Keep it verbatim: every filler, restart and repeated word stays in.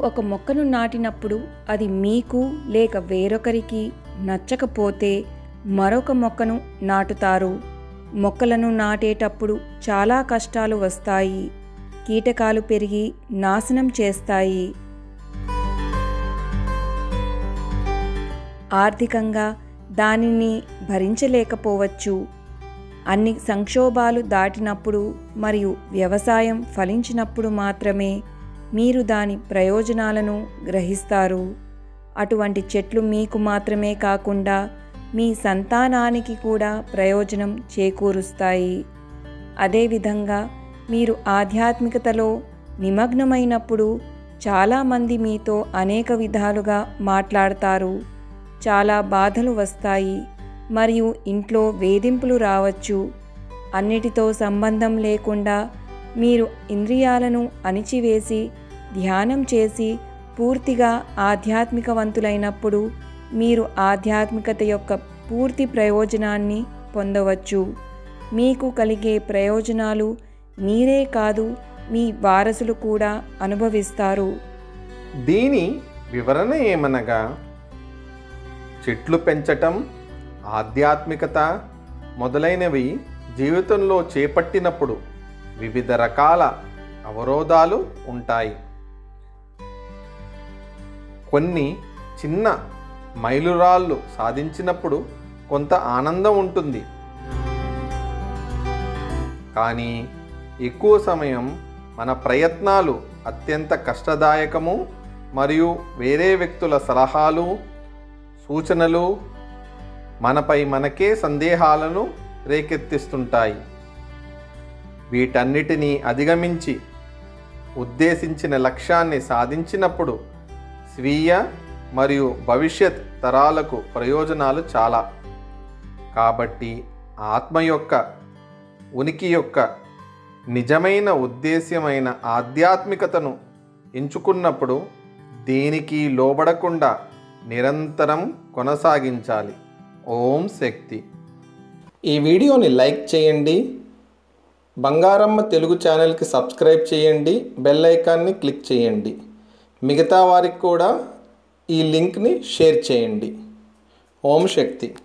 ఒక మొక్కను నాటినప్పుడు అది మీకు లేక వేరొకరికి నచ్చకపోతే మరొక మొక్కను నాటుతారు. మొక్కలను నాటేటప్పుడు చాలా కష్టాలు వస్తాయి. కీటకాలు పెరిగి నాశనం చేస్తాయి. ఆర్థికంగా దానిని భరించలేకపోవచ్చు. అన్ని సంక్షోభాలు దాటినప్పుడు మరియు వ్యవసాయం ఫలించినప్పుడు మాత్రమే మీరు దాని ప్రయోజనాలను గ్రహిస్తారు. అటువంటి చెట్లు మీకు మాత్రమే కాకుండా మీ సంతానానికి కూడా ప్రయోజనం చేకూరుస్తాయి. అదేవిధంగా మీరు ఆధ్యాత్మికతలో నిమగ్నమైనప్పుడు చాలామంది మీతో అనేక విధాలుగా మాట్లాడతారు. చాలా బాధలు వస్తాయి మరియు ఇంట్లో వేధింపులు రావచ్చు. అన్నిటితో సంబంధం లేకుండా మీరు ఇంద్రియాలను అణిచివేసి ధ్యానం చేసి పూర్తిగా ఆధ్యాత్మికవంతులైనప్పుడు మీరు ఆధ్యాత్మికత యొక్క పూర్తి ప్రయోజనాన్ని పొందవచ్చు. మీకు కలిగే ప్రయోజనాలు మీరే కాదు, మీ వారసులు కూడా అనుభవిస్తారు. దీని వివరణ ఏమనగా, చెట్లు పెంచటం, ఆధ్యాత్మికత మొదలైనవి జీవితంలో చేపట్టినప్పుడు వివిధ రకాల అవరోధాలు ఉంటాయి. కొన్ని చిన్న మైలురాళ్ళు సాధించినప్పుడు కొంత ఆనందం ఉంటుంది. కానీ ఎక్కువ సమయం మన ప్రయత్నాలు అత్యంత కష్టదాయకము మరియు వేరే వ్యక్తుల సలహాలు, సూచనలు మనపై మనకే సందేహాలను రేకెత్తిస్తుంటాయి. వీటన్నిటినీ అధిగమించి ఉద్దేశించిన లక్ష్యాన్ని సాధించినప్పుడు స్వీయ మరియు భవిష్యత్ తరాలకు ప్రయోజనాలు చాలా. కాబట్టి ఆత్మ యొక్క ఉనికి యొక్క నిజమైన ఉద్దేశ్యమైన ఆధ్యాత్మికతను ఎంచుకున్నప్పుడు దేనికి లోబడకుండా నిరంతరం కొనసాగించాలి. ఓం శక్తి. ఈ వీడియోని లైక్ చేయండి. బంగారమ్మ తెలుగు ఛానల్కి సబ్స్క్రైబ్ చేయండి. బెల్ ఐకాన్ని క్లిక్ చేయండి. మిగతా వారికి కూడా ఈ లింక్ని షేర్ చేయండి. ఓం శక్తి.